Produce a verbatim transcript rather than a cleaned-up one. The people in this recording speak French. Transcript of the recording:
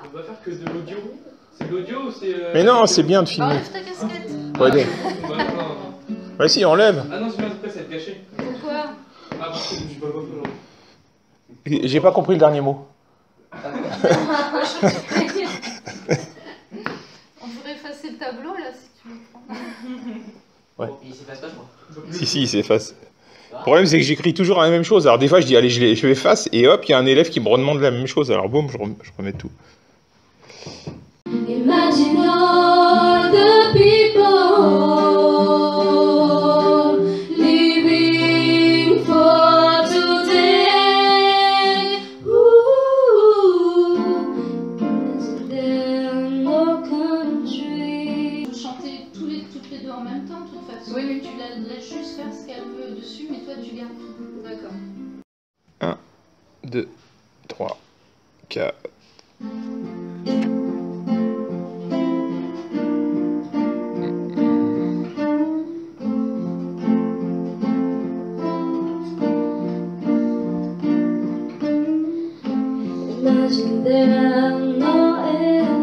On va faire que de l'audio. C'est de l'audio ou c'est... Euh... Mais non, c'est bien de filmer. Enlève ta casquette. Ouais, des... Bah, non, non. ouais si, enlève. Ah non, c'est bien, après ça va être caché. Pourquoi? Ah, parce que je suis pas quoi genre. J'ai pas compris le dernier mot. On pourrait effacer le tableau là si tu veux prendre. Ouais. Il s'efface pas, je crois. Si, si, il s'efface. Le problème, c'est que j'écris toujours la même chose. Alors, des fois, je dis, allez, je, les, je l'efface, et hop, il y a un élève qui me redemande la même chose. Alors, boum, je, rem, je remets tout. Imagine all the people living for today. Ooh, imagine them no country. Vous chantez tous les, toutes les deux en même temps, de toute façon. Oui, mais tu la laisses juste faire ce qu'elle veut dessus, mais toi tu gardes tout. D'accord. un, deux, trois, quatre. Imagine there are no